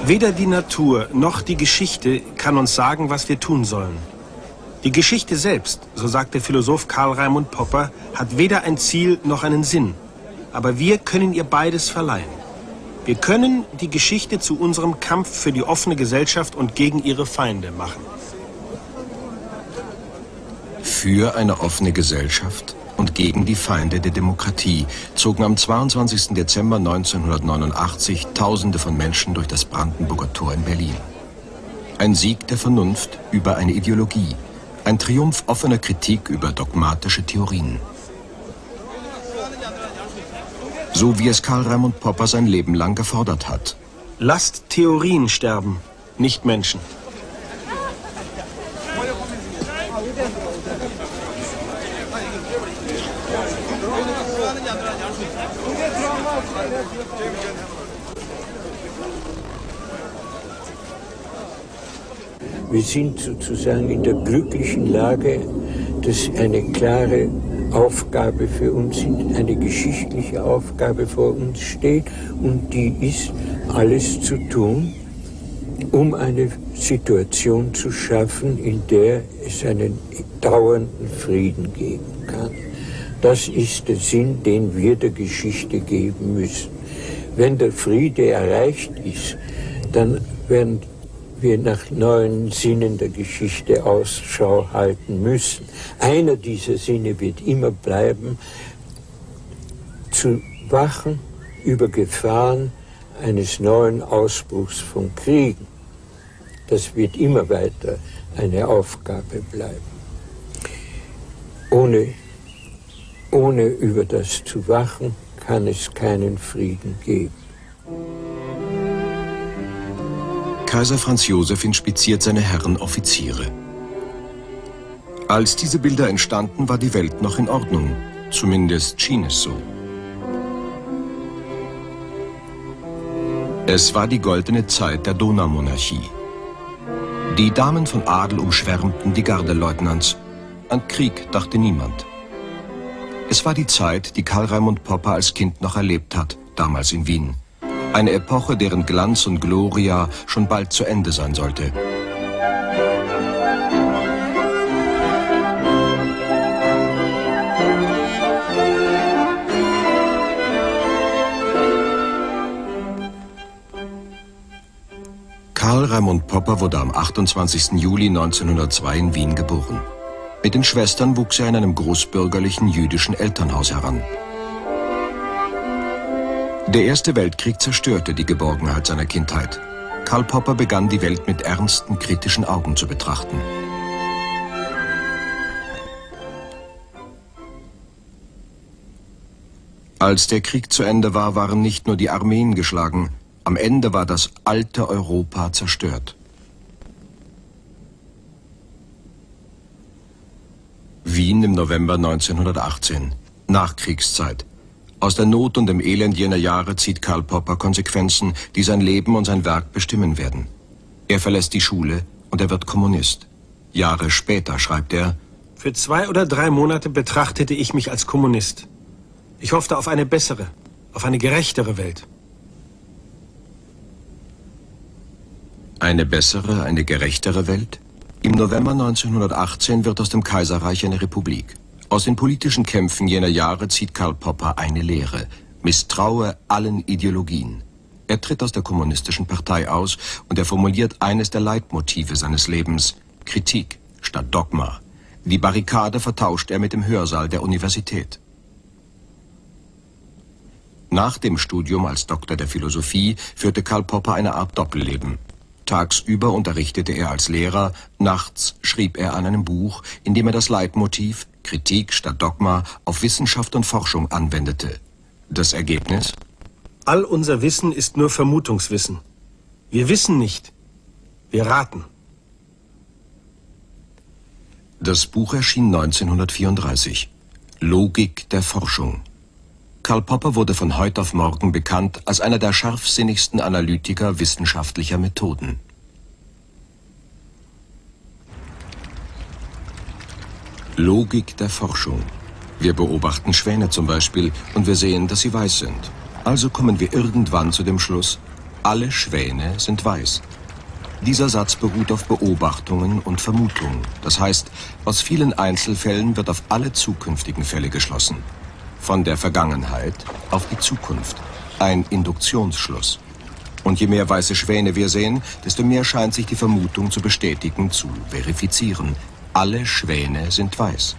Weder die Natur noch die Geschichte kann uns sagen, was wir tun sollen. Die Geschichte selbst, so sagt der Philosoph Karl Raimund Popper, hat weder ein Ziel noch einen Sinn. Aber wir können ihr beides verleihen. Wir können die Geschichte zu unserem Kampf für die offene Gesellschaft und gegen ihre Feinde machen. Für eine offene Gesellschaft und gegen die Feinde der Demokratie zogen am 22. Dezember 1989 Tausende von Menschen durch das Brandenburger Tor in Berlin. Ein Sieg der Vernunft über eine Ideologie, ein Triumph offener Kritik über dogmatische Theorien. So wie es Karl Raimund Popper sein Leben lang gefordert hat. Lasst Theorien sterben, nicht Menschen. Wir sind sozusagen in der glücklichen Lage, dass eine klare Aufgabe für uns sind, eine geschichtliche Aufgabe vor uns steht, und die ist, alles zu tun, um eine Situation zu schaffen, in der es einen dauernden Frieden geben kann. Das ist der Sinn, den wir der Geschichte geben müssen. Wenn der Friede erreicht ist, dann werden wir nach neuen Sinnen der Geschichte Ausschau halten müssen. Einer dieser Sinne wird immer bleiben, zu wachen über Gefahren eines neuen Ausbruchs von Kriegen. Das wird immer weiter eine Aufgabe bleiben. Ohne über das zu wachen, kann es keinen Frieden geben. Kaiser Franz Josef inspiziert seine Herren Offiziere. Als diese Bilder entstanden, war die Welt noch in Ordnung. Zumindest schien es so. Es war die goldene Zeit der Donaumonarchie. Die Damen von Adel umschwärmten die Gardeleutnants. An Krieg dachte niemand. Es war die Zeit, die Karl Raimund Popper als Kind noch erlebt hat, damals in Wien. Eine Epoche, deren Glanz und Gloria schon bald zu Ende sein sollte. Karl Raimund Popper wurde am 28. Juli 1902 in Wien geboren. Mit den Schwestern wuchs er in einem großbürgerlichen jüdischen Elternhaus heran. Der Erste Weltkrieg zerstörte die Geborgenheit seiner Kindheit. Karl Popper begann, die Welt mit ernsten, kritischen Augen zu betrachten. Als der Krieg zu Ende war, waren nicht nur die Armeen geschlagen. Am Ende war das alte Europa zerstört. Wien im November 1918. Nachkriegszeit. Aus der Not und dem Elend jener Jahre zieht Karl Popper Konsequenzen, die sein Leben und sein Werk bestimmen werden. Er verlässt die Schule und er wird Kommunist. Jahre später schreibt er: Für 2 oder 3 Monate betrachtete ich mich als Kommunist. Ich hoffte auf eine bessere, auf eine gerechtere Welt. Eine bessere, eine gerechtere Welt? Im November 1918 wird aus dem Kaiserreich eine Republik. Aus den politischen Kämpfen jener Jahre zieht Karl Popper eine Lehre: Misstraue allen Ideologien. Er tritt aus der kommunistischen Partei aus und er formuliert eines der Leitmotive seines Lebens: Kritik statt Dogma. Die Barrikade vertauscht er mit dem Hörsaal der Universität. Nach dem Studium als Doktor der Philosophie führte Karl Popper eine Art Doppelleben. Tagsüber unterrichtete er als Lehrer, nachts schrieb er an einem Buch, in dem er das Leitmotiv Kritik statt Dogma auf Wissenschaft und Forschung anwendete. Das Ergebnis? All unser Wissen ist nur Vermutungswissen. Wir wissen nicht, wir raten. Das Buch erschien 1934. Logik der Forschung. Karl Popper wurde von heute auf morgen bekannt als einer der scharfsinnigsten Analytiker wissenschaftlicher Methoden. Logik der Forschung. Wir beobachten Schwäne zum Beispiel und wir sehen, dass sie weiß sind. Also kommen wir irgendwann zu dem Schluss, Alle Schwäne sind weiß. Dieser Satz beruht auf Beobachtungen und Vermutungen. Das heißt, aus vielen Einzelfällen wird auf alle zukünftigen Fälle geschlossen. Von der Vergangenheit auf die Zukunft. Ein Induktionsschluss. Und je mehr weiße Schwäne wir sehen, desto mehr scheint sich die Vermutung zu bestätigen, zu verifizieren. Alle Schwäne sind weiß.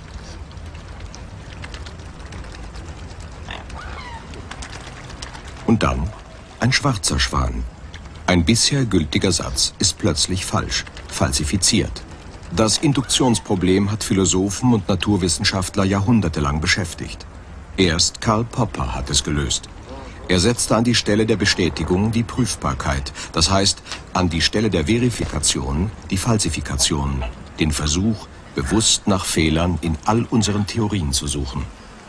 Und dann ein schwarzer Schwan. Ein bisher gültiger Satz ist plötzlich falsch, falsifiziert. Das Induktionsproblem hat Philosophen und Naturwissenschaftler jahrhundertelang beschäftigt. Erst Karl Popper hat es gelöst. Er setzte an die Stelle der Bestätigung die Prüfbarkeit, das heißt an die Stelle der Verifikation die Falsifikation, den Versuch, bewusst nach Fehlern in all unseren Theorien zu suchen.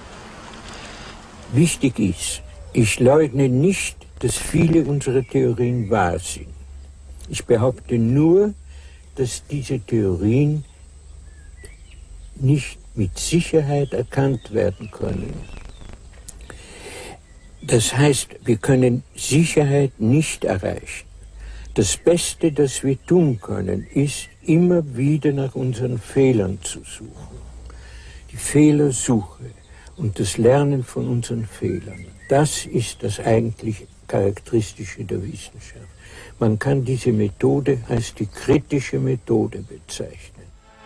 Wichtig ist, ich leugne nicht, dass viele unserer Theorien wahr sind. Ich behaupte nur, dass diese Theorien nicht mit Sicherheit erkannt werden können. Das heißt, wir können Sicherheit nicht erreichen. Das Beste, das wir tun können, ist, immer wieder nach unseren Fehlern zu suchen. Die Fehlersuche und das Lernen von unseren Fehlern, das ist das eigentlich Charakteristische der Wissenschaft. Man kann diese Methode als die kritische Methode bezeichnen.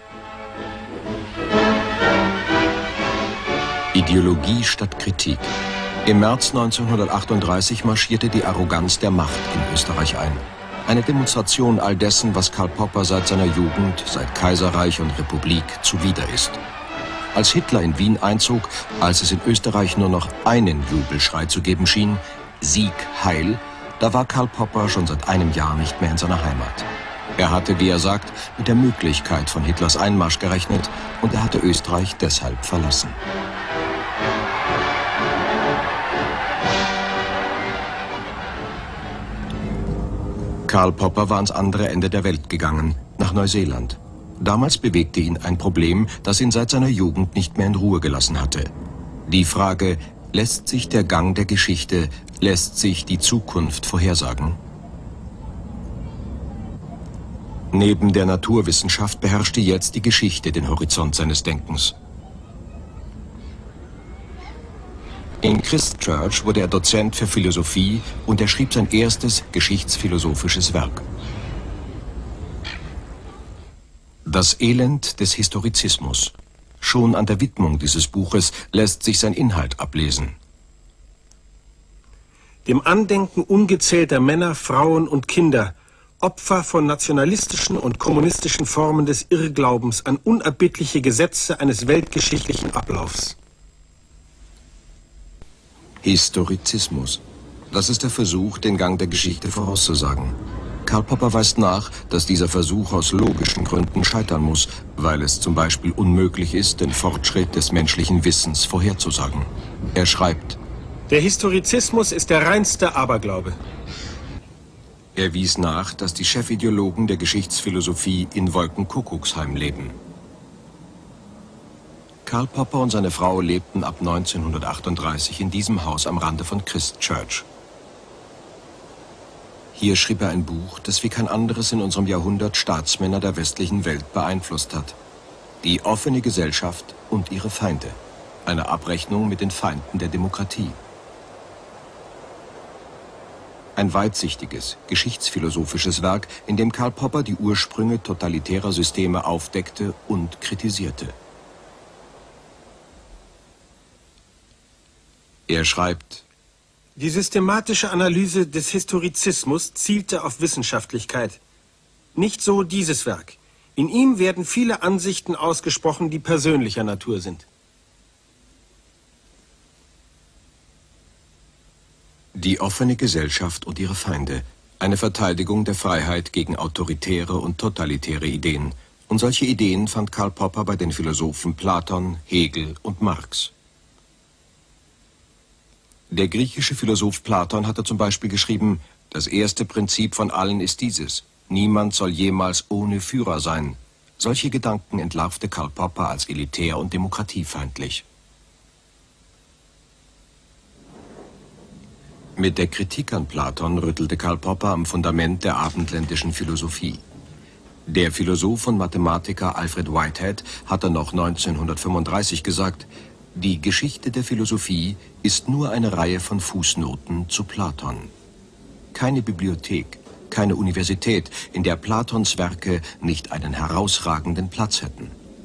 Ideologie statt Kritik. Im März 1938 marschierte die Arroganz der Macht in Österreich ein. Eine Demonstration all dessen, was Karl Popper seit seiner Jugend, seit Kaiserreich und Republik zuwider ist. Als Hitler in Wien einzog, als es in Österreich nur noch einen Jubelschrei zu geben schien, Sieg, Heil, da war Karl Popper schon seit einem Jahr nicht mehr in seiner Heimat. Er hatte, wie er sagt, mit der Möglichkeit von Hitlers Einmarsch gerechnet und er hatte Österreich deshalb verlassen. Karl Popper war ans andere Ende der Welt gegangen, nach Neuseeland. Damals bewegte ihn ein Problem, das ihn seit seiner Jugend nicht mehr in Ruhe gelassen hatte. Die Frage, lässt sich der Gang der Geschichte, lässt sich die Zukunft vorhersagen? Neben der Naturwissenschaft beherrschte jetzt die Geschichte den Horizont seines Denkens. In Christchurch wurde er Dozent für Philosophie und er schrieb sein erstes geschichtsphilosophisches Werk. Das Elend des Historizismus. Schon an der Widmung dieses Buches lässt sich sein Inhalt ablesen. Dem Andenken ungezählter Männer, Frauen und Kinder, Opfer von nationalistischen und kommunistischen Formen des Irrglaubens an unerbittliche Gesetze eines weltgeschichtlichen Ablaufs. Historizismus. Das ist der Versuch, den Gang der Geschichte vorauszusagen. Karl Popper weist nach, dass dieser Versuch aus logischen Gründen scheitern muss, weil es zum Beispiel unmöglich ist, den Fortschritt des menschlichen Wissens vorherzusagen. Er schreibt: Der Historizismus ist der reinste Aberglaube. Er wies nach, dass die Chefideologen der Geschichtsphilosophie in Wolkenkuckucksheim leben. Karl Popper und seine Frau lebten ab 1938 in diesem Haus am Rande von Christchurch. Hier schrieb er ein Buch, das wie kein anderes in unserem Jahrhundert Staatsmänner der westlichen Welt beeinflusst hat. Die offene Gesellschaft und ihre Feinde. Eine Abrechnung mit den Feinden der Demokratie. Ein weitsichtiges, geschichtsphilosophisches Werk, in dem Karl Popper die Ursprünge totalitärer Systeme aufdeckte und kritisierte. Er schreibt: Die systematische Analyse des Historizismus zielte auf Wissenschaftlichkeit. Nicht so dieses Werk. In ihm werden viele Ansichten ausgesprochen, die persönlicher Natur sind. Die offene Gesellschaft und ihre Feinde. Eine Verteidigung der Freiheit gegen autoritäre und totalitäre Ideen. Und solche Ideen fand Karl Popper bei den Philosophen Platon, Hegel und Marx. Der griechische Philosoph Platon hatte zum Beispiel geschrieben: Das erste Prinzip von allen ist dieses: Niemand soll jemals ohne Führer sein. Solche Gedanken entlarvte Karl Popper als elitär und demokratiefeindlich. Mit der Kritik an Platon rüttelte Karl Popper am Fundament der abendländischen Philosophie. Der Philosoph und Mathematiker Alfred Whitehead hatte noch 1935 gesagt, die Geschichte der Philosophie ist nur eine Reihe von Fußnoten zu Platon. Keine Bibliothek, keine Universität, in der Platons Werke nicht einen herausragenden Platz hätten.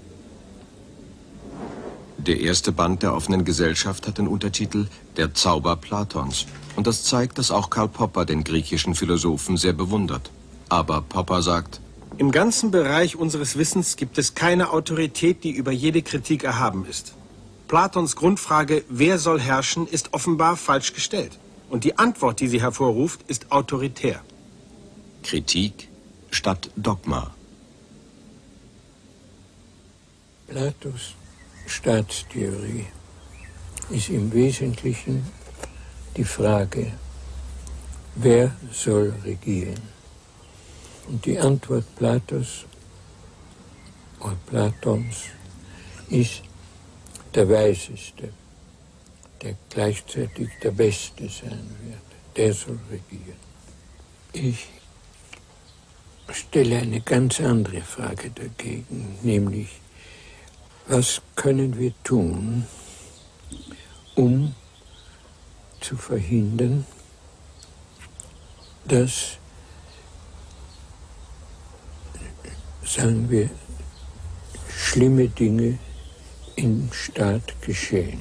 Der erste Band der offenen Gesellschaft hat den Untertitel »Der Zauber Platons«. Und das zeigt, dass auch Karl Popper den griechischen Philosophen sehr bewundert. Aber Popper sagt: Im ganzen Bereich unseres Wissens gibt es keine Autorität, die über jede Kritik erhaben ist. Platons Grundfrage, wer soll herrschen, ist offenbar falsch gestellt. Und die Antwort, die sie hervorruft, ist autoritär. Kritik statt Dogma. Platos Staatstheorie ist im Wesentlichen die Frage, wer soll regieren? Und die Antwort Platons ist der Weiseste, der gleichzeitig der Beste sein wird. Der soll regieren. Ich stelle eine ganz andere Frage dagegen, nämlich, was können wir tun, um zu verhindern, dass, sagen wir, schlimme Dinge im Staat geschehen.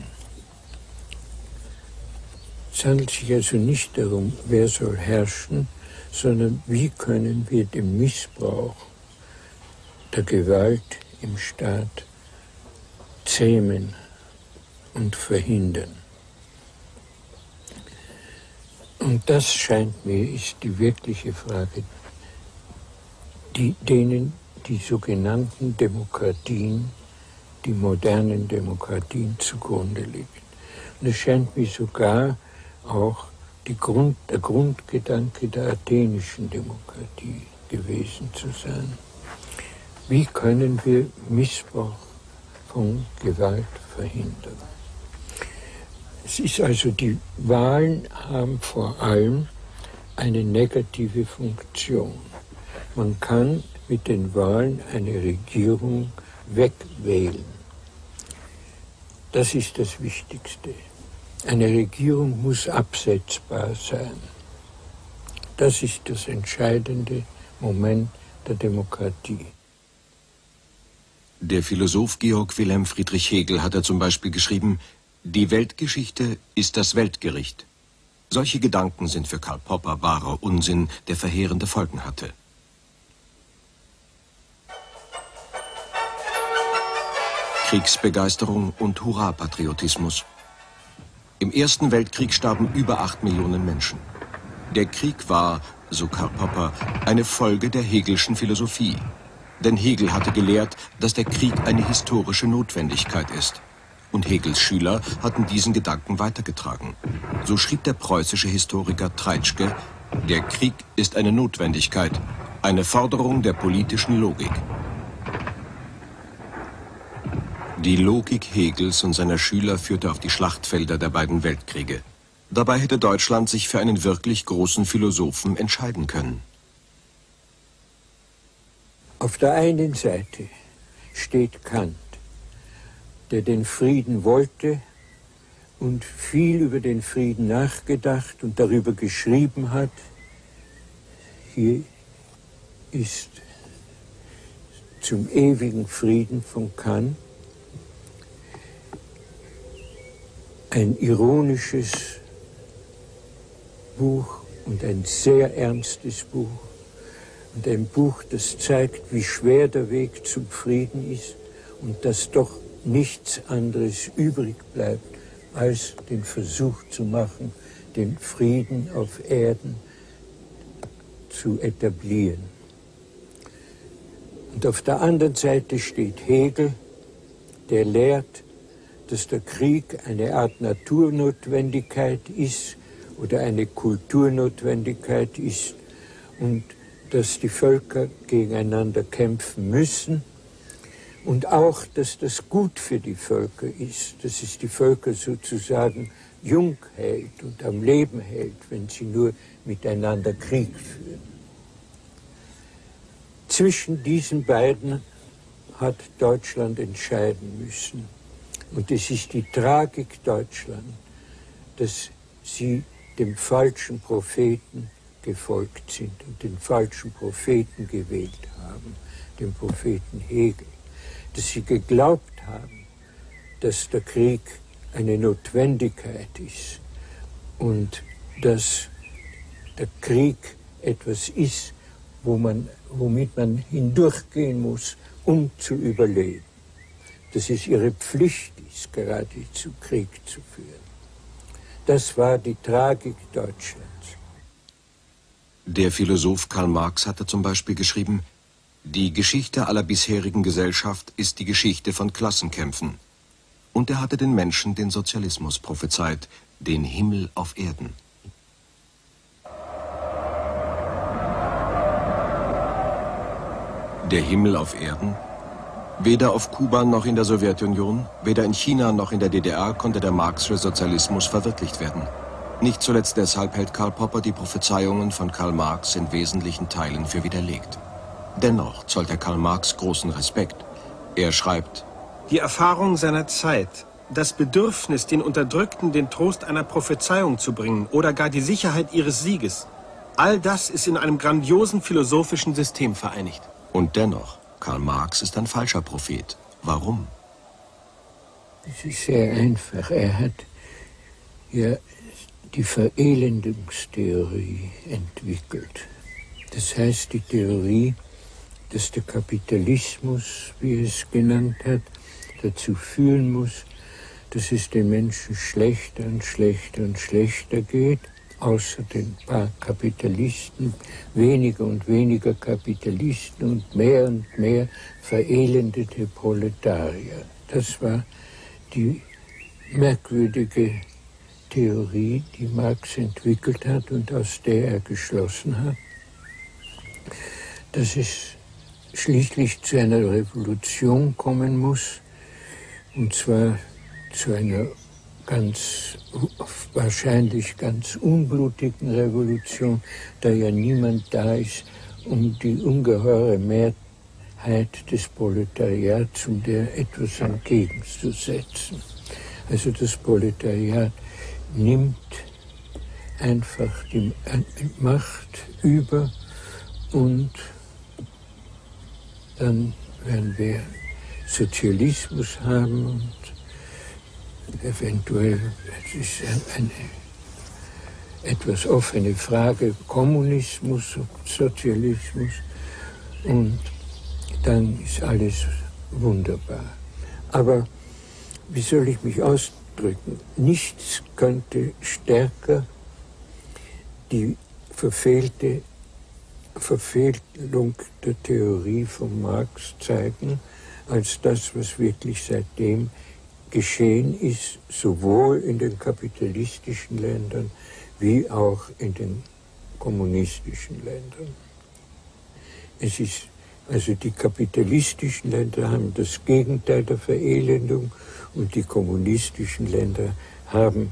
Es handelt sich also nicht darum, wer soll herrschen, sondern wie können wir den Missbrauch der Gewalt im Staat zähmen und verhindern. Und das scheint mir, ist die wirkliche Frage, denen die sogenannten Demokratien, die modernen Demokratien zugrunde liegen. Und es scheint mir sogar auch der Grundgedanke der athenischen Demokratie gewesen zu sein. Wie können wir Missbrauch von Gewalt verhindern? Es ist also, die Wahlen haben vor allem eine negative Funktion. Man kann mit den Wahlen eine Regierung wegwählen. Das ist das Wichtigste. Eine Regierung muss absetzbar sein. Das ist das entscheidende Moment der Demokratie. Der Philosoph Georg Wilhelm Friedrich Hegel hat zum Beispiel geschrieben: Die Weltgeschichte ist das Weltgericht. Solche Gedanken sind für Karl Popper wahrer Unsinn, der verheerende Folgen hatte. Kriegsbegeisterung und Hurra-Patriotismus. Im Ersten Weltkrieg starben über 8 Millionen Menschen. Der Krieg war, so Karl Popper, eine Folge der Hegelschen Philosophie. Denn Hegel hatte gelehrt, dass der Krieg eine historische Notwendigkeit ist. Und Hegels Schüler hatten diesen Gedanken weitergetragen. So schrieb der preußische Historiker Treitschke: Der Krieg ist eine Notwendigkeit, eine Forderung der politischen Logik. Die Logik Hegels und seiner Schüler führte auf die Schlachtfelder der beiden Weltkriege. Dabei hätte Deutschland sich für einen wirklich großen Philosophen entscheiden können. Auf der einen Seite steht Kant, der den Frieden wollte und viel über den Frieden nachgedacht und darüber geschrieben hat. Hier ist zum ewigen Frieden von Kant ein ironisches Buch und ein sehr ernstes Buch und ein Buch, das zeigt, wie schwer der Weg zum Frieden ist und dass doch nichts anderes übrig bleibt, als den Versuch zu machen, den Frieden auf Erden zu etablieren. Und auf der anderen Seite steht Hegel, der lehrt, dass der Krieg eine Art Naturnotwendigkeit ist oder eine Kulturnotwendigkeit ist und dass die Völker gegeneinander kämpfen müssen und auch, dass das gut für die Völker ist, dass es die Völker sozusagen jung hält und am Leben hält, wenn sie nur miteinander Krieg führen. Zwischen diesen beiden hat Deutschland entscheiden müssen. Und es ist die Tragik Deutschland, dass sie dem falschen Propheten gefolgt sind und den falschen Propheten gewählt haben, dem Propheten Hegel. Dass sie geglaubt haben, dass der Krieg eine Notwendigkeit ist und dass der Krieg etwas ist, womit man hindurchgehen muss, um zu überleben. Dass es ihre Pflicht ist, geradezu Krieg zu führen. Das war die Tragik Deutschlands. Der Philosoph Karl Marx hatte zum Beispiel geschrieben: Die Geschichte aller bisherigen Gesellschaft ist die Geschichte von Klassenkämpfen. Und er hatte den Menschen den Sozialismus prophezeit, den Himmel auf Erden. Der Himmel auf Erden? Weder auf Kuba noch in der Sowjetunion, weder in China noch in der DDR konnte der Marxische Sozialismus verwirklicht werden. Nicht zuletzt deshalb hält Karl Popper die Prophezeiungen von Karl Marx in wesentlichen Teilen für widerlegt. Dennoch zollt er Karl Marx großen Respekt. Er schreibt: Die Erfahrung seiner Zeit, das Bedürfnis, den Unterdrückten den Trost einer Prophezeiung zu bringen oder gar die Sicherheit ihres Sieges, all das ist in einem grandiosen philosophischen System vereinigt. Und dennoch, Karl Marx ist ein falscher Prophet. Warum? Es ist sehr einfach. Er hat ja die Verelendungstheorie entwickelt. Das heißt, die Theorie, dass der Kapitalismus, wie er es genannt hat, dazu führen muss, dass es den Menschen schlechter und schlechter und schlechter geht, außer den paar Kapitalisten, weniger und weniger Kapitalisten und mehr verelendete Proletarier. Das war die merkwürdige Theorie, die Marx entwickelt hat und aus der er geschlossen hat, dass es schließlich zu einer Revolution kommen muss, und zwar zu einer wahrscheinlich ganz unblutigen Revolution, da ja niemand da ist, um die ungeheure Mehrheit des Proletariats, um der etwas entgegenzusetzen. Also das Proletariat nimmt einfach die Macht über und dann werden wir Sozialismus haben und eventuell, es ist eine etwas offene Frage, Kommunismus, Sozialismus, und dann ist alles wunderbar. Aber wie soll ich mich ausdrücken? Nichts könnte stärker die Verfehlung der Theorie von Marx zeigen, als das, was wirklich seitdem geschehen ist, sowohl in den kapitalistischen Ländern wie auch in den kommunistischen Ländern. Es ist, also die kapitalistischen Länder haben das Gegenteil der Verelendung und die kommunistischen Länder haben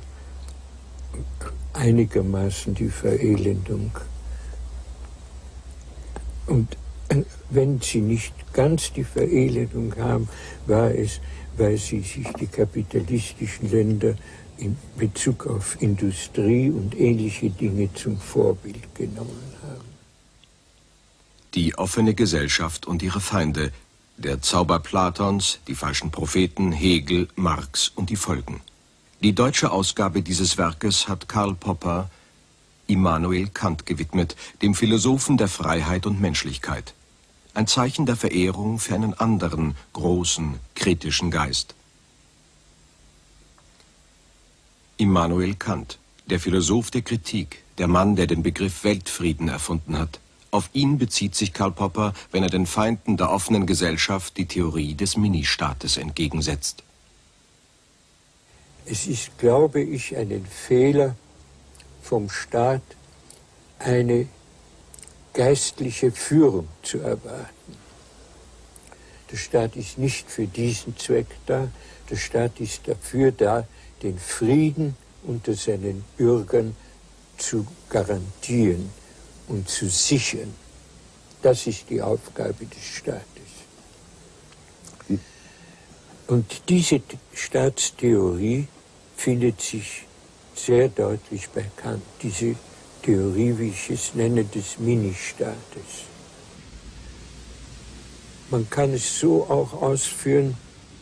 einigermaßen die Verelendung. Und wenn sie nicht ganz die Verelendung haben, war es, weil sie sich die kapitalistischen Länder in Bezug auf Industrie und ähnliche Dinge zum Vorbild genommen haben. Die offene Gesellschaft und ihre Feinde, der Zauber Platons, die falschen Propheten, Hegel, Marx und die Folgen. Die deutsche Ausgabe dieses Werkes hat Karl Popper Immanuel Kant gewidmet, dem Philosophen der Freiheit und Menschlichkeit. Ein Zeichen der Verehrung für einen anderen, großen, kritischen Geist. Immanuel Kant, der Philosoph der Kritik, der Mann, der den Begriff Weltfrieden erfunden hat. Auf ihn bezieht sich Karl Popper, wenn er den Feinden der offenen Gesellschaft die Theorie des Ministaates entgegensetzt. Es ist, glaube ich, ein Fehler vom Staat, eine geistliche Führung zu erwarten. Der Staat ist nicht für diesen Zweck da. Der Staat ist dafür da, den Frieden unter seinen Bürgern zu garantieren und zu sichern. Das ist die Aufgabe des Staates. Und diese Staatstheorie findet sich sehr deutlich bei Kant, diese Theorie, wie ich es nenne, des Ministaates. Man kann es so auch ausführen,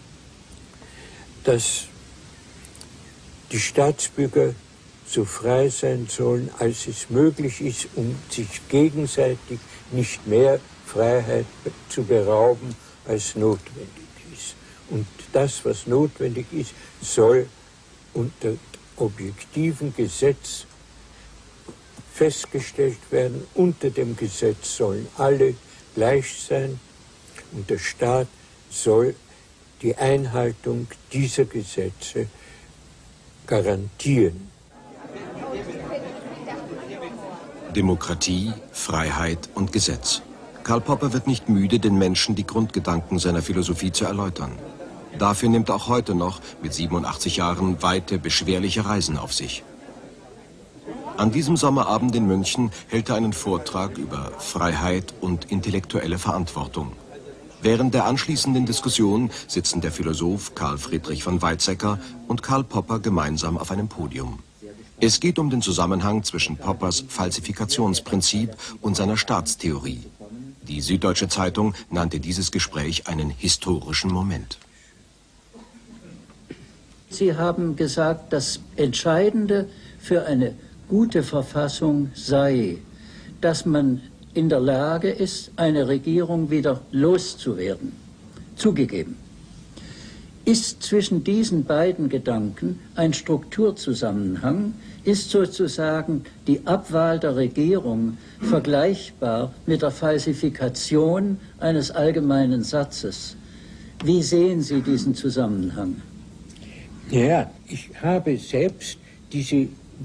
dass die Staatsbürger so frei sein sollen, als es möglich ist, um sich gegenseitig nicht mehr Freiheit zu berauben, als notwendig ist. Und das, was notwendig ist, soll unter objektivem Gesetz festgestellt werden. Unter dem Gesetz sollen alle gleich sein und der Staat soll die Einhaltung dieser Gesetze garantieren. Demokratie, Freiheit und Gesetz. Karl Popper wird nicht müde, den Menschen die Grundgedanken seiner Philosophie zu erläutern. Dafür nimmt er auch heute noch, mit 87 Jahren, weite, beschwerliche Reisen auf sich. An diesem Sommerabend in München hält er einen Vortrag über Freiheit und intellektuelle Verantwortung. Während der anschließenden Diskussion sitzen der Philosoph Karl Friedrich von Weizsäcker und Karl Popper gemeinsam auf einem Podium. Es geht um den Zusammenhang zwischen Poppers Falsifikationsprinzip und seiner Staatstheorie. Die Süddeutsche Zeitung nannte dieses Gespräch einen historischen Moment. Sie haben gesagt, das Entscheidende für eine gute Verfassung sei, dass man in der Lage ist, eine Regierung wieder loszuwerden. Zugegeben. Ist zwischen diesen beiden Gedanken ein Strukturzusammenhang, ist sozusagen die Abwahl der Regierung vergleichbar mit der Falsifikation eines allgemeinen Satzes. Wie sehen Sie diesen Zusammenhang? Ja, ich habe selbst diese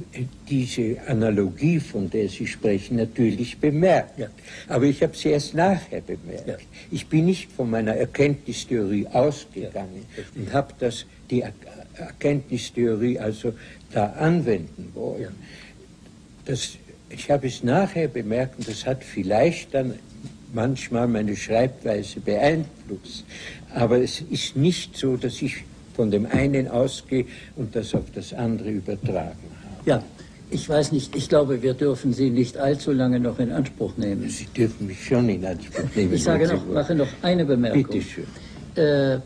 Analogie, von der Sie sprechen, natürlich bemerkt. Ja. Aber ich habe sie erst nachher bemerkt. Ja. Ich bin nicht von meiner Erkenntnistheorie ausgegangen und habe die Erkenntnistheorie also da anwenden wollen. Ja. Ich habe es nachher bemerkt und das hat vielleicht dann manchmal meine Schreibweise beeinflusst. Aber es ist nicht so, dass ich von dem einen ausgehe und das auf das andere übertragen habe. Ja, ich weiß nicht, ich glaube, wir dürfen Sie nicht allzu lange noch in Anspruch nehmen. Sie dürfen mich schon in Anspruch nehmen. Ich mache noch eine Bemerkung. Bitte schön.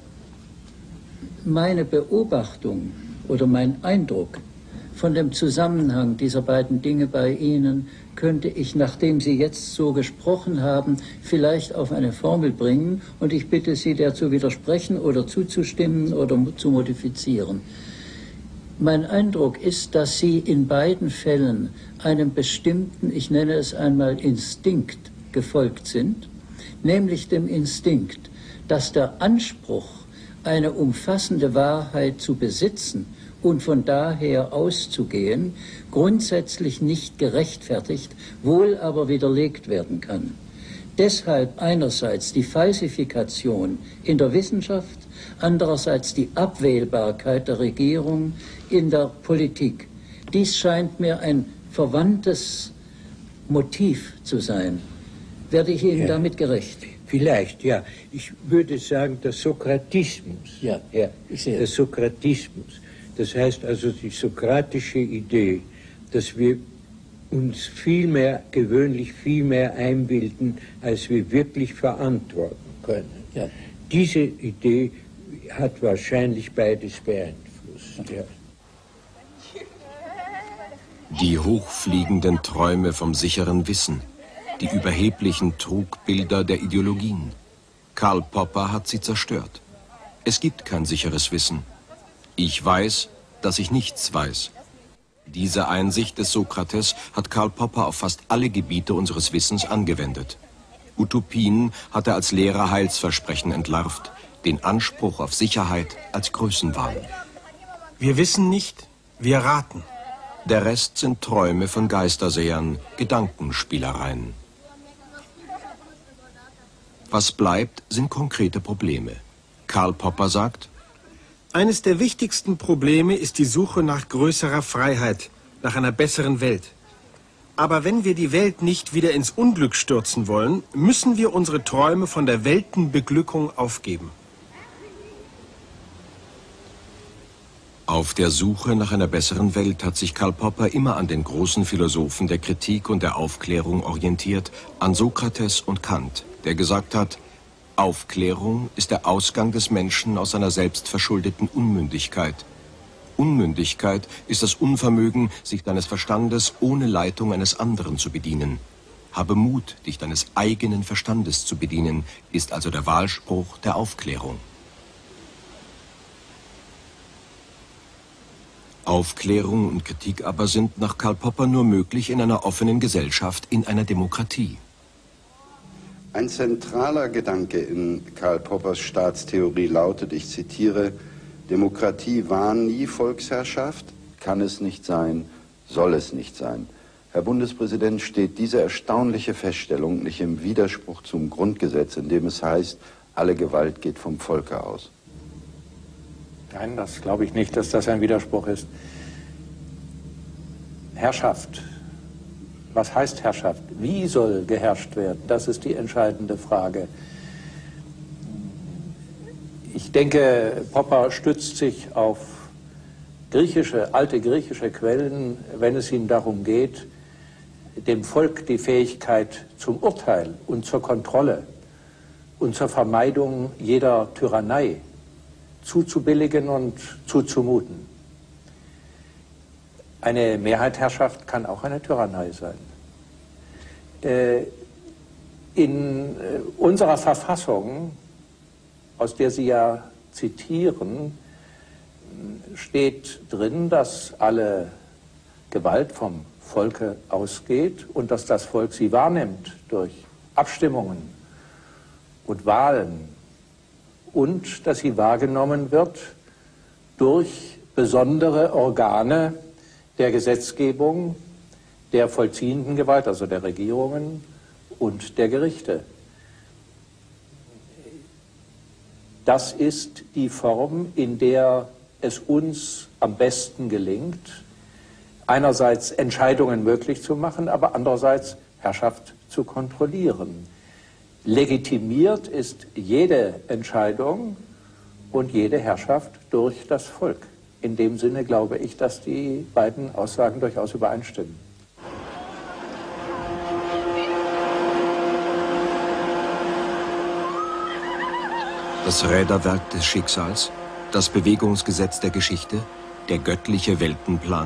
Meine Beobachtung oder mein Eindruck von dem Zusammenhang dieser beiden Dinge bei Ihnen könnte ich, nachdem Sie jetzt so gesprochen haben, vielleicht auf eine Formel bringen und ich bitte Sie, der zu widersprechen oder zuzustimmen oder zu modifizieren. Mein Eindruck ist, dass Sie in beiden Fällen einem bestimmten, ich nenne es einmal Instinkt, gefolgt sind, nämlich dem Instinkt, dass der Anspruch, eine umfassende Wahrheit zu besitzen und von daher auszugehen, grundsätzlich nicht gerechtfertigt, wohl aber widerlegt werden kann. Deshalb einerseits die Falsifikation in der Wissenschaft, andererseits die Abwählbarkeit der Regierung in der Politik. Dies scheint mir ein verwandtes Motiv zu sein. Werde ich Ihnen damit gerecht? Vielleicht, ja. Ich würde sagen, der Sokratismus. Ja, ich sehe. Der Sokratismus. Das heißt also die sokratische Idee, dass wir uns gewöhnlich viel mehr einbilden, als wir wirklich verantworten können. Ja. Diese Idee hat wahrscheinlich beides beeinflusst. Ja. Die hochfliegenden Träume vom sicheren Wissen, die überheblichen Trugbilder der Ideologien. Karl Popper hat sie zerstört. Es gibt kein sicheres Wissen. Ich weiß, dass ich nichts weiß. Diese Einsicht des Sokrates hat Karl Popper auf fast alle Gebiete unseres Wissens angewendet. Utopien hat er als leere Heilsversprechen entlarvt, den Anspruch auf Sicherheit als Größenwahn. Wir wissen nicht, wir raten. Der Rest sind Träume von Geistersehern, Gedankenspielereien. Was bleibt, sind konkrete Probleme. Karl Popper sagt: Eines der wichtigsten Probleme ist die Suche nach größerer Freiheit, nach einer besseren Welt. Aber wenn wir die Welt nicht wieder ins Unglück stürzen wollen, müssen wir unsere Träume von der Weltenbeglückung aufgeben. Auf der Suche nach einer besseren Welt hat sich Karl Popper immer an den großen Philosophen der Kritik und der Aufklärung orientiert, an Sokrates und Kant, der gesagt hat, Aufklärung ist der Ausgang des Menschen aus seiner selbstverschuldeten Unmündigkeit. Unmündigkeit ist das Unvermögen, sich deines Verstandes ohne Leitung eines anderen zu bedienen. Habe Mut, dich deines eigenen Verstandes zu bedienen, ist also der Wahlspruch der Aufklärung. Aufklärung und Kritik aber sind nach Karl Popper nur möglich in einer offenen Gesellschaft, in einer Demokratie. Ein zentraler Gedanke in Karl Poppers Staatstheorie lautet, ich zitiere, Demokratie war nie Volksherrschaft, kann es nicht sein, soll es nicht sein. Herr Bundespräsident, steht diese erstaunliche Feststellung nicht im Widerspruch zum Grundgesetz, in dem es heißt, alle Gewalt geht vom Volke aus? Nein, das glaube ich nicht, dass das ein Widerspruch ist. Herrschaft. Was heißt Herrschaft? Wie soll geherrscht werden? Das ist die entscheidende Frage. Ich denke, Popper stützt sich auf alte griechische Quellen, wenn es ihm darum geht, dem Volk die Fähigkeit zum Urteil und zur Kontrolle und zur Vermeidung jeder Tyrannei zuzubilligen und zuzumuten. Eine Mehrheitsherrschaft kann auch eine Tyrannei sein. In unserer Verfassung, aus der Sie ja zitieren, steht drin, dass alle Gewalt vom Volke ausgeht und dass das Volk sie wahrnimmt durch Abstimmungen und Wahlen und dass sie wahrgenommen wird durch besondere Organe der Gesetzgebung, der vollziehenden Gewalt, also der Regierungen und der Gerichte. Das ist die Form, in der es uns am besten gelingt, einerseits Entscheidungen möglich zu machen, aber andererseits Herrschaft zu kontrollieren. Legitimiert ist jede Entscheidung und jede Herrschaft durch das Volk. In dem Sinne glaube ich, dass die beiden Aussagen durchaus übereinstimmen. Das Räderwerk des Schicksals, das Bewegungsgesetz der Geschichte, der göttliche Weltenplan?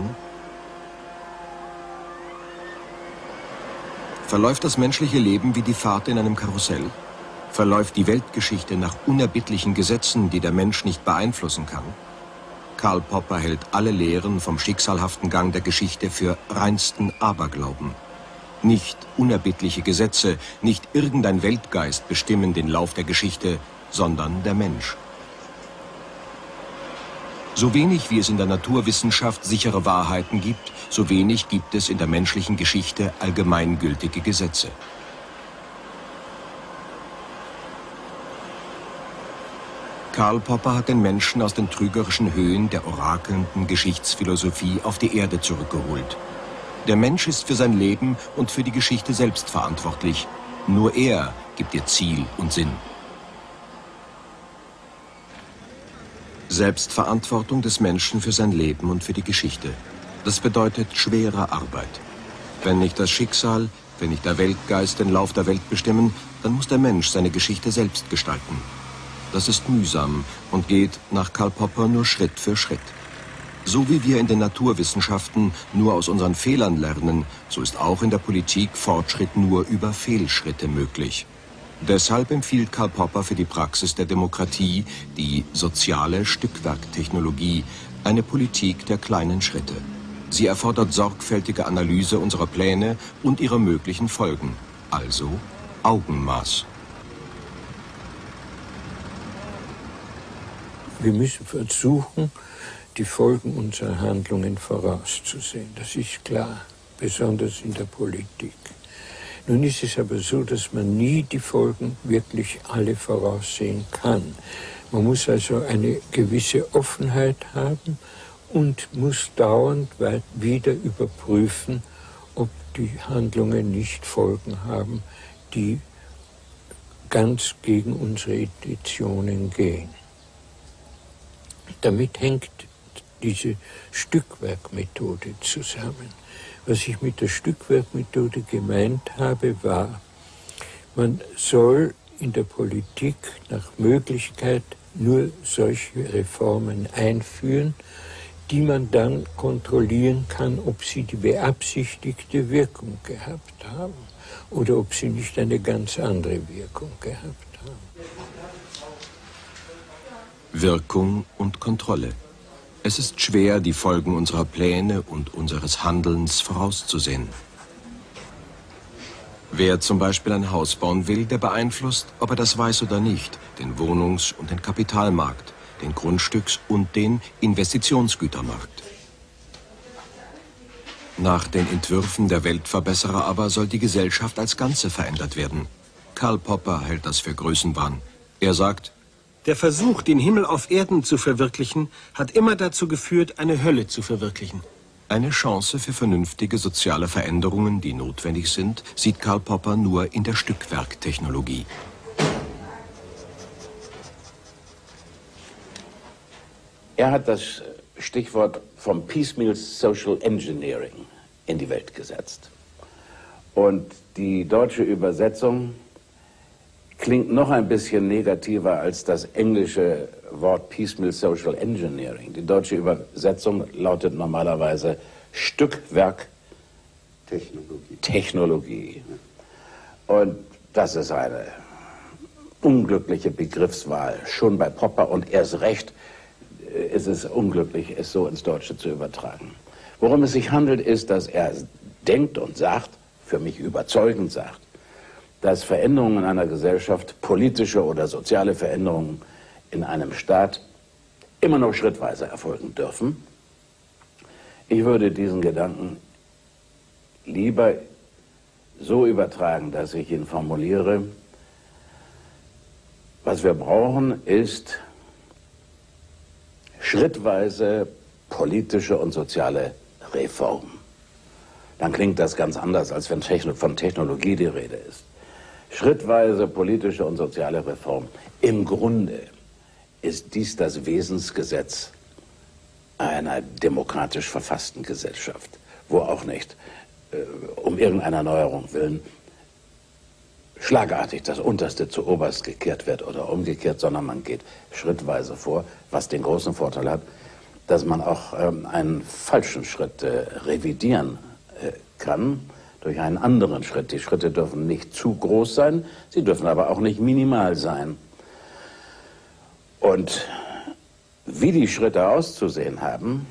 Verläuft das menschliche Leben wie die Fahrt in einem Karussell? Verläuft die Weltgeschichte nach unerbittlichen Gesetzen, die der Mensch nicht beeinflussen kann? Karl Popper hält alle Lehren vom schicksalhaften Gang der Geschichte für reinsten Aberglauben. Nicht unerbittliche Gesetze, nicht irgendein Weltgeist bestimmen den Lauf der Geschichte, sondern der Mensch. So wenig wie es in der Naturwissenschaft sichere Wahrheiten gibt, so wenig gibt es in der menschlichen Geschichte allgemeingültige Gesetze. Karl Popper hat den Menschen aus den trügerischen Höhen der orakelnden Geschichtsphilosophie auf die Erde zurückgeholt. Der Mensch ist für sein Leben und für die Geschichte selbst verantwortlich. Nur er gibt ihr Ziel und Sinn. Selbstverantwortung des Menschen für sein Leben und für die Geschichte. Das bedeutet schwere Arbeit. Wenn nicht das Schicksal, wenn nicht der Weltgeist den Lauf der Welt bestimmen, dann muss der Mensch seine Geschichte selbst gestalten. Das ist mühsam und geht nach Karl Popper nur Schritt für Schritt. So wie wir in den Naturwissenschaften nur aus unseren Fehlern lernen, so ist auch in der Politik Fortschritt nur über Fehlschritte möglich. Deshalb empfiehlt Karl Popper für die Praxis der Demokratie die soziale Stückwerktechnologie, eine Politik der kleinen Schritte. Sie erfordert sorgfältige Analyse unserer Pläne und ihrer möglichen Folgen, also Augenmaß. Wir müssen versuchen, die Folgen unserer Handlungen vorauszusehen. Das ist klar, besonders in der Politik. Nun ist es aber so, dass man nie die Folgen wirklich alle voraussehen kann. Man muss also eine gewisse Offenheit haben und muss dauernd wieder überprüfen, ob die Handlungen nicht Folgen haben, die ganz gegen unsere Intentionen gehen. Damit hängt diese Stückwerkmethode zusammen. Was ich mit der Stückwerkmethode gemeint habe, war, man soll in der Politik nach Möglichkeit nur solche Reformen einführen, die man dann kontrollieren kann, ob sie die beabsichtigte Wirkung gehabt haben oder ob sie nicht eine ganz andere Wirkung gehabt haben. Wirkung und Kontrolle. Es ist schwer, die Folgen unserer Pläne und unseres Handelns vorauszusehen. Wer zum Beispiel ein Haus bauen will, der beeinflusst, ob er das weiß oder nicht, den Wohnungs- und den Kapitalmarkt, den Grundstücks- und den Investitionsgütermarkt. Nach den Entwürfen der Weltverbesserer aber soll die Gesellschaft als Ganze verändert werden. Karl Popper hält das für Größenwahn. Er sagt: Der Versuch, den Himmel auf Erden zu verwirklichen, hat immer dazu geführt, eine Hölle zu verwirklichen. Eine Chance für vernünftige soziale Veränderungen, die notwendig sind, sieht Karl Popper nur in der Stückwerktechnologie. Er hat das Stichwort vom Piecemeal Social Engineering in die Welt gesetzt. Und die deutsche Übersetzung klingt noch ein bisschen negativer als das englische Wort Piecemeal Social Engineering. Die deutsche Übersetzung lautet normalerweise Stückwerktechnologie. Und das ist eine unglückliche Begriffswahl, schon bei Popper, und erst recht ist es unglücklich, es so ins Deutsche zu übertragen. Worum es sich handelt, ist, dass er denkt und sagt, für mich überzeugend sagt, dass Veränderungen in einer Gesellschaft, politische oder soziale Veränderungen in einem Staat immer noch schrittweise erfolgen dürfen. Ich würde diesen Gedanken lieber so übertragen, dass ich ihn formuliere: Was wir brauchen, ist schrittweise politische und soziale Reform. Dann klingt das ganz anders, als wenn von Technologie die Rede ist. Schrittweise politische und soziale Reform. Im Grunde ist dies das Wesensgesetz einer demokratisch verfassten Gesellschaft, wo auch nicht um irgendeiner Neuerung willen schlagartig das Unterste zu Oberst gekehrt wird oder umgekehrt, sondern man geht schrittweise vor, was den großen Vorteil hat, dass man auch einen falschen Schritt revidieren kann durch einen anderen Schritt. Die Schritte dürfen nicht zu groß sein, sie dürfen aber auch nicht minimal sein. Und wie die Schritte auszusehen haben,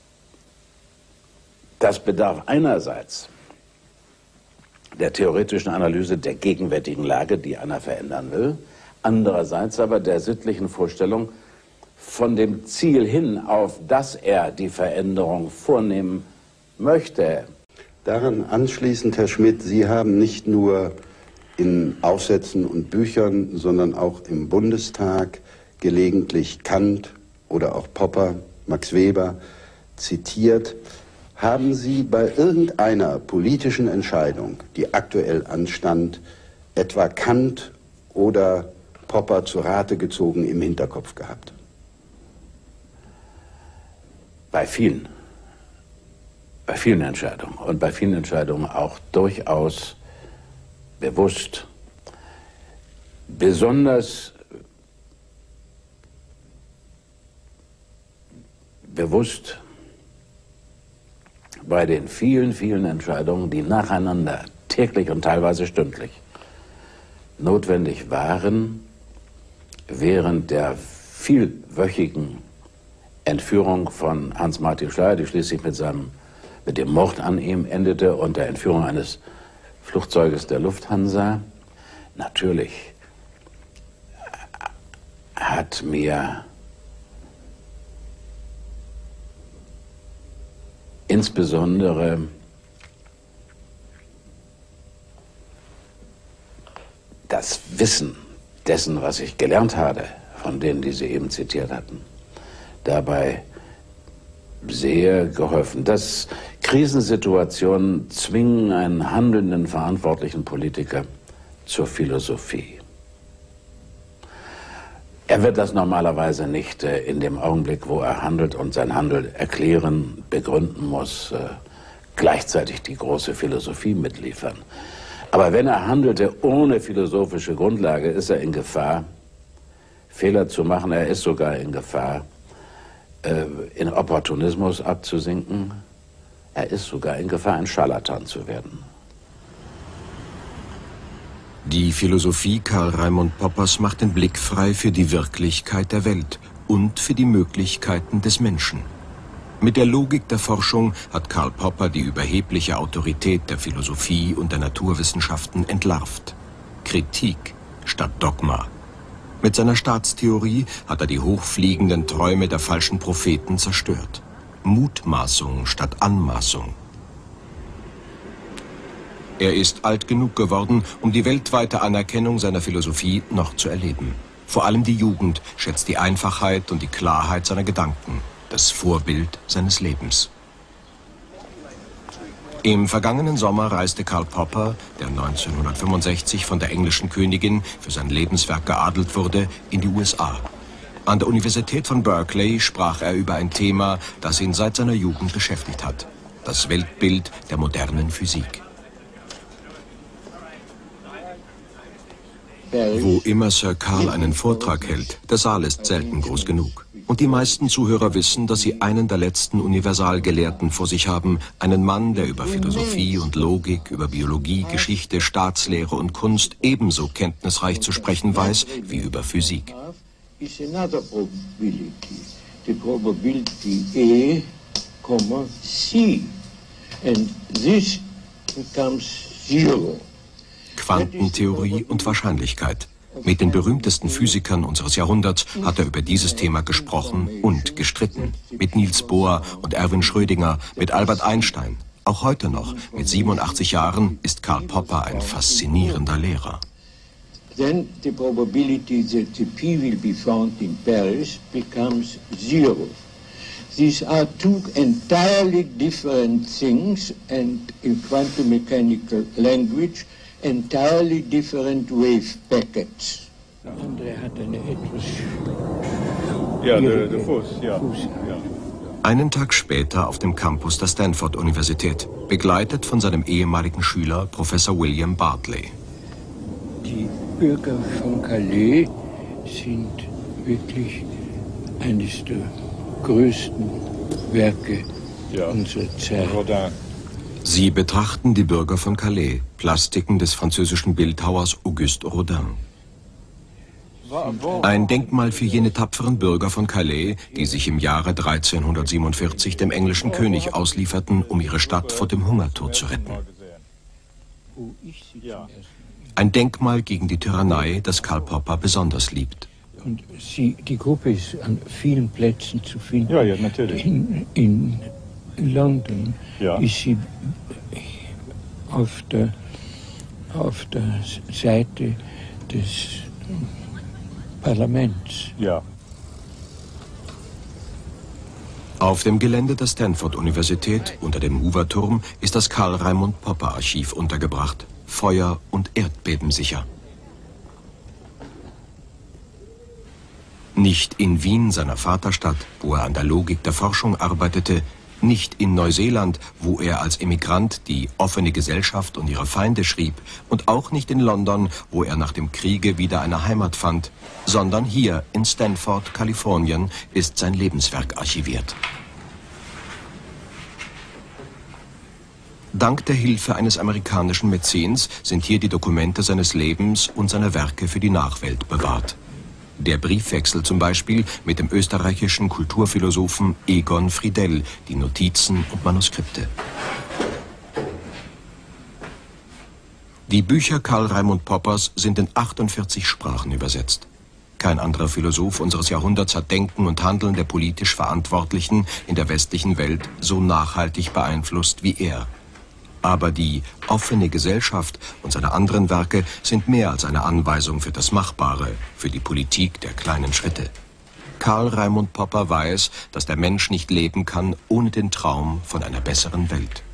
das bedarf einerseits der theoretischen Analyse der gegenwärtigen Lage, die einer verändern will, andererseits aber der sittlichen Vorstellung von dem Ziel hin, auf das er die Veränderung vornehmen möchte. Daran anschließend, Herr Schmidt, Sie haben nicht nur in Aufsätzen und Büchern, sondern auch im Bundestag gelegentlich Kant oder auch Popper, Max Weber zitiert. Haben Sie bei irgendeiner politischen Entscheidung, die aktuell anstand, etwa Kant oder Popper zu Rate gezogen im Hinterkopf gehabt? Bei vielen Entscheidungen und bei vielen Entscheidungen auch durchaus bewusst. Besonders bewusst bei den vielen Entscheidungen, die nacheinander, täglich und teilweise stündlich, notwendig waren, während der vielwöchigen Entführung von Hans-Martin Schleyer, die schließlich mit dem Mord an ihm endete, und der Entführung eines Flugzeuges der Lufthansa. Natürlich hat mir insbesondere das Wissen dessen, was ich gelernt habe von denen, die Sie eben zitiert hatten, dabei sehr geholfen. Dass Krisensituationen zwingen einen handelnden, verantwortlichen Politiker zur Philosophie. Er wird das normalerweise nicht in dem Augenblick, wo er handelt und sein Handeln erklären, begründen muss, gleichzeitig die große Philosophie mitliefern. Aber wenn er handelte ohne philosophische Grundlage, ist er in Gefahr, Fehler zu machen. Er ist sogar in Gefahr, in Opportunismus abzusinken. Er ist sogar in Gefahr, ein Scharlatan zu werden. Die Philosophie Karl Raimund Poppers macht den Blick frei für die Wirklichkeit der Welt und für die Möglichkeiten des Menschen. Mit der Logik der Forschung hat Karl Popper die überhebliche Autorität der Philosophie und der Naturwissenschaften entlarvt. Kritik statt Dogma. Mit seiner Staatstheorie hat er die hochfliegenden Träume der falschen Propheten zerstört. Mutmaßung statt Anmaßung. Er ist alt genug geworden, um die weltweite Anerkennung seiner Philosophie noch zu erleben. Vor allem die Jugend schätzt die Einfachheit und die Klarheit seiner Gedanken, das Vorbild seines Lebens. Im vergangenen Sommer reiste Karl Popper, der 1965 von der englischen Königin für sein Lebenswerk geadelt wurde, in die USA. An der Universität von Berkeley sprach er über ein Thema, das ihn seit seiner Jugend beschäftigt hat: das Weltbild der modernen Physik. Wo immer Sir Karl einen Vortrag hält, der Saal ist selten groß genug. Und die meisten Zuhörer wissen, dass sie einen der letzten Universalgelehrten vor sich haben, einen Mann, der über Philosophie und Logik, über Biologie, Geschichte, Staatslehre und Kunst ebenso kenntnisreich zu sprechen weiß wie über Physik. The probability A, C. And this becomes zero. Quantentheorie und Wahrscheinlichkeit. Mit den berühmtesten Physikern unseres Jahrhunderts hat er über dieses Thema gesprochen und gestritten. Mit Niels Bohr und Erwin Schrödinger, mit Albert Einstein. Auch heute noch, mit 87 Jahren, ist Karl Popper ein faszinierender Lehrer. Then the probability that the P will be found in Paris becomes zero. These are two entirely different things, and in quantum mechanical language, entirely different wave packets. Andre hat eine etwas... Ja, der Fuß, ja. Einen Tag später auf dem Campus der Stanford-Universität, begleitet von seinem ehemaligen Schüler Professor William Bartley. Die Bürger von Calais sind wirklich eines der größten Werke unserer Zeit. Sie betrachten die Bürger von Calais, Plastiken des französischen Bildhauers Auguste Rodin. Ein Denkmal für jene tapferen Bürger von Calais, die sich im Jahre 1347 dem englischen König auslieferten, um ihre Stadt vor dem Hungertod zu retten. Ein Denkmal gegen die Tyrannei, das Karl Popper besonders liebt. Und die Gruppe ist an vielen Plätzen zu finden. Ja, natürlich. In London ist sie auf der Seite des Parlaments. Ja. Auf dem Gelände der Stanford-Universität unter dem Hoover-Turm ist das Karl Raimund Popper-Archiv untergebracht. Feuer- und erdbebensicher. Nicht in Wien, seiner Vaterstadt, wo er an der Logik der Forschung arbeitete, nicht in Neuseeland, wo er als Emigrant die offene Gesellschaft und ihre Feinde schrieb, und auch nicht in London, wo er nach dem Kriege wieder eine Heimat fand, sondern hier in Stanford, Kalifornien, ist sein Lebenswerk archiviert. Dank der Hilfe eines amerikanischen Mäzens sind hier die Dokumente seines Lebens und seiner Werke für die Nachwelt bewahrt. Der Briefwechsel zum Beispiel mit dem österreichischen Kulturphilosophen Egon Friedell, die Notizen und Manuskripte. Die Bücher Karl Raimund Poppers sind in 48 Sprachen übersetzt. Kein anderer Philosoph unseres Jahrhunderts hat Denken und Handeln der politisch Verantwortlichen in der westlichen Welt so nachhaltig beeinflusst wie er. Aber die offene Gesellschaft und seine anderen Werke sind mehr als eine Anweisung für das Machbare, für die Politik der kleinen Schritte. Karl Raimund Popper weiß, dass der Mensch nicht leben kann ohne den Traum von einer besseren Welt.